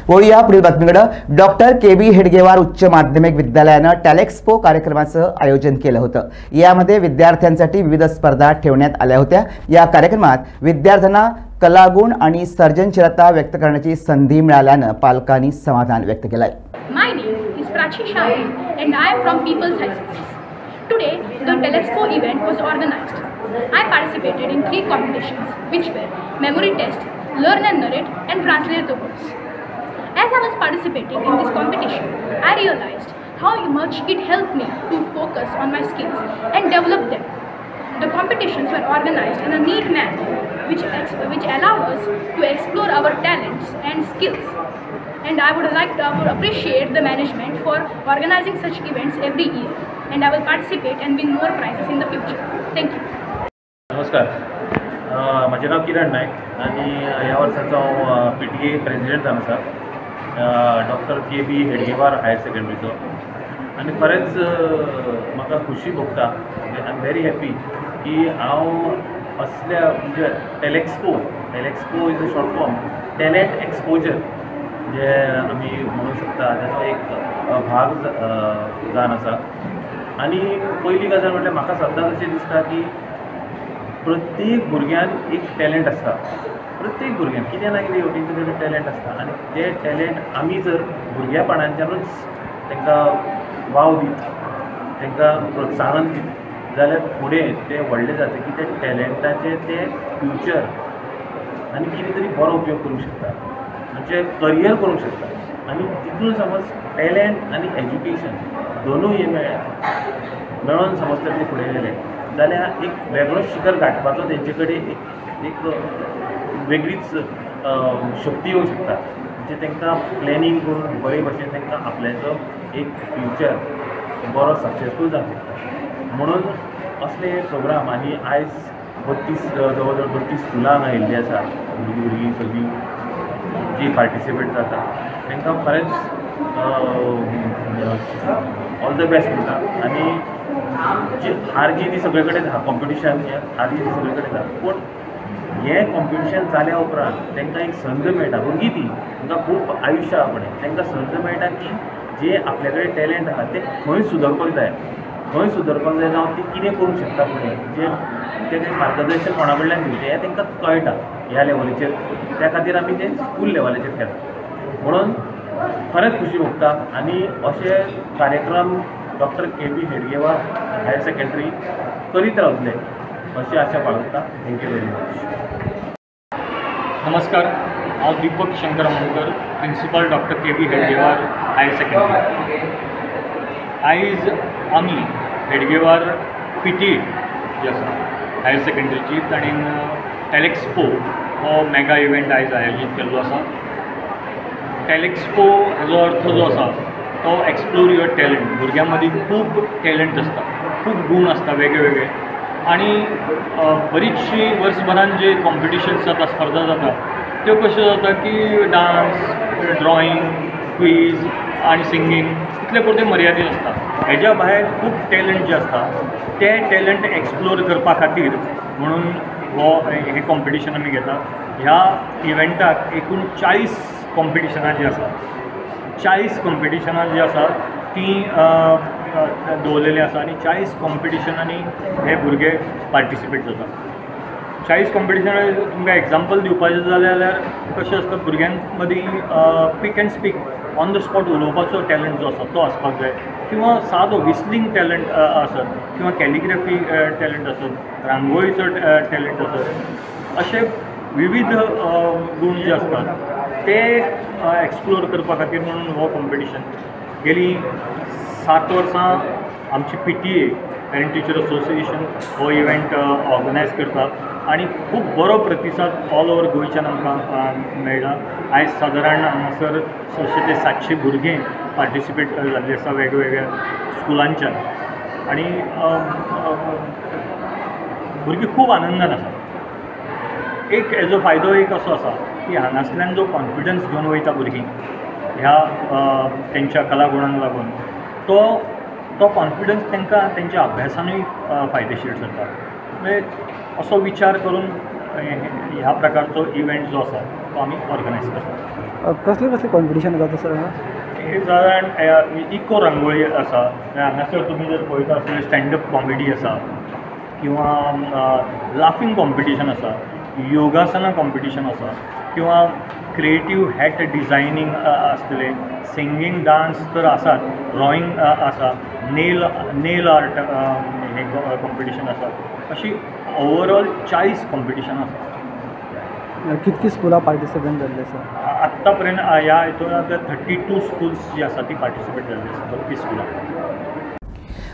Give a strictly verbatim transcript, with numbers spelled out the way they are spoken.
वळूया पुढील बातमीकडे। Doctor K B Hedgewar उच्च माध्यमिक विद्यालयानं टॅलेक्सपो कार्यक्रमाचं आयोजन केलं होतं। यामध्ये विद्यार्थ्यांसाठी विविध स्पर्धा ठेवण्यात आल्या होत्या। या कार्यक्रमात विद्यार्थ्यांना कलागुण आणि सर्जनशीलता व्यक्त करण्याची संधी मिळाल्यानं पालकांनी समाधान व्यक्त केलंय। My name is Prachi Shahi and I am from People's High School. Today, the Telexpo event was organized. I participated in three competitions, which were memory test, learn and narrate, and translate the words. As I was participating in this competition, I realized how much it helped me to focus on my skills and develop them. The competitions were organized in a neat manner, which, which allowed us to explore our talents and skills. And I would like to appreciate the management for organizing such events every year. And I will participate and win more prizes in the future. Thank you. नमस्कार, माझे नाव किरण नायक आणि ह्या वर्साचो P T ए president जावन आसा doctor K B Hedgewar higher सेकंडरीचो। आनी खरेंच म्हाका खुशी भोगता, आय एम व्हेरी हॅपी की हांव असल्या म्हणजे Talexpo Talexpo is a short form talent exposure जे आमी म्हणू शकता ताचो एक भाग जावन आसा। आनी पयली गजाल म्हटल्यार म्हाका सद्दां अशें दिसता की प्रत्येक भुरग्यान एक टॅलेंट आसता, प्रत्येक भुरग्यान कितें ना कितें हेवटेन तेजें टॅलेंट आसता। आनी ते टॅलेंट आमी जर भुरग्यापणांच्यानूच तांकां वाव दीत, तांकां प्रोत्साहन दीत जाल्यार फुडें ते व्हडले जातकीर ते टॅलेंटाचे ते फ्युचर आनी कितें तरी बरो उपयोग करूंक शकता, म्हणजे करियर करूंक शकता। आनी तितून समज टॅलेंट आनी एज्युकेशन दोनूय हे मेळ्ळे मेळोन समज तर ते फुडें गेले जाल्यार एक वेगळो शिखर गाठपाचो तेंचे कडेन एक एक वेगळीच शक्ती येवंक शकता। म्हणजे तांकां प्लॅनिंग करून बरे भशेन तांकां आपल्याचो एक फ्युचर बरो सक्सेसफूल जावंक शकता। म्हणून असले प्रोग्राम आनी आयज बत्तीस जवळ जवळ बत्तीस स्कुलां आयिल्लीं आसा, भुरगीं भुरगीं सगळीं जी पार्टिसिपेट जाता तांकां खरेंच ऑल द बेस्ट म्हणटा। आनी जी हार जी ती सगळे कडेन आसा, कॉम्पिटिशन हार जी ती सगळे कडेन आसा, पूण हें कॉम्पिटिशन जाल्या उपरांत तांकां एक संद मेळटा, भुरगीं ती तांकां खूब आयुश्य आसा फुडें, तांकां संद मेळटा की जे आपल्या कडेन टॅलेंट आसा ते खंय सुदरपाक जाय, खंय सुदरपाक जाय जावं ती कितें करूंक शकता फुडें, जे तें मार्गदर्शन कोणा कडल्यान घेवचें हें तांकां कळटा ह्या लेवलीचेर। त्या खातीर आमी ते स्कूल लेवलाचेर खेळटा। म्हणून खरेंच खुशी भोगता आनी अशे कार्यक्रम doctor K B Hedgewar higher secondary करीत रावतले अशी आशा बाळगता। Thank you very much. नमस्कार, हांव Deepak Shankar Amonkar, principal doctor K B Hedgewar higher secondary. आयज आमी हेडगेवार पी टी जी आसा हायर सेकंडरीची ताणीन टॅलेक्सपो हो मेगा इव्हेंट आयज आयोजीत केल्लो आसा। टॅलेक्सपो हाजो अर्थ जो आसा तो एक्सप्लोर युअर टॅलंट। भुरग्यां मदीं खूब टॅलंट आसता, खूब गूण आसता वेगळे वेगळे, आनी बरीचशी वर्सभरान जे कॉम्पिटिशन्स जाता, स्पर्धा जाता, त्यो कश्यो जाता की डान्स, ड्रॉईंग, क्वीज आनी सिंगींग इतले पुरते मर्यादीत आसता। हेज्या भायर खूब टॅलंट जे आसता ते टॅलंट एक्सप्लोर करपा खातीर म्हणून हो हे कॉम्पिटिशन आमी घेता। ह्या इव्हेंटाक एकूण चाळीस कॉम्पिटिशनां जी आसा, चाळीस कॉम्पिटिशनां जी आसा ती दवरलेली आसा आनी चाळीस कॉम्पिटिशनांनी हे भुरगे पार्टिसिपेट जाता। चाळीस कॉम्पिटिशनां तुमकां एग्जाम्पल दिवपाचें जाल्यार कशें आसता, भुरग्यां मदीं pick and speak on the spot उलोवपाचो टॅलंट जो आसा तो आसपाक जाय, किंवा सादो विस्लिंग टॅलंट आसत, किंवा कॅलिग्राफी टॅलंट आसत, रांगोळीचो टॅलंट आसत, अशे विविध गूण जे आसतात ते एक्सप्लोर करपा खातीर म्हणून हो कॉम्पिटिशन। गेली सात वर्सां आमची P T A parent teacher association हो इव्हेंट ऑर्गनायज करता आनी खूब बरो प्रतिसाद ऑल ओवर गोंयच्यान आमकां मेळ्ळा। आयज सादारण हांगासर सयशे ते सातशे भुरगे पार्टिसिपेट जाल्ले आसा वेगवेगळ्या स्कुलांच्यान, आनी भुरगीं खूब आनंदान आसा। एक हेजो फायदो एक असो आसा की हांगासल्यान जो कॉन्फिडन्स घेवन वयता भुरगीं ह्या तेंच्या कलागुणांक लागून, तो तो कॉन्फिडन्स तांकां तेंच्या अभ्यासानूय फायदेशीर ठरता। म्हणजे असो विचार करून हे- ह्या प्रकारचो इव्हेंट जो आसा तो आमी ऑर्गनायज करता. कसले कसले कॉम्पिटिशन जाता सर? हे सादारण इको रांगोळी आसा, हांगासर तुमी जर पळयता आसतलें स्टँडअप कॉमेडी आसा किंवा लाफींग कॉम्पिटिशन आसा, योगासना कॉम्पिटिशन आसा किंवा क्रिएटीव हॅट डिझायनींग आसतलें, सिंगींग डान्स तर आसात, ड्रॉईंग आसा, नेल नेल आर्ट हे कॉम्पिटिशन आसा, अशी ओवरऑल चाळीस कॉम्पिटिशन आसा. कितकी स्कुलां पार्टिसिपेट जाल्ले सर? आत्ता पर्यंत ह्या हितून आतां थर्टी टू स्कुल्स जी आसा ती पार्टिसिपेट जाल्ली आसा, बत्तीस स्कुलां.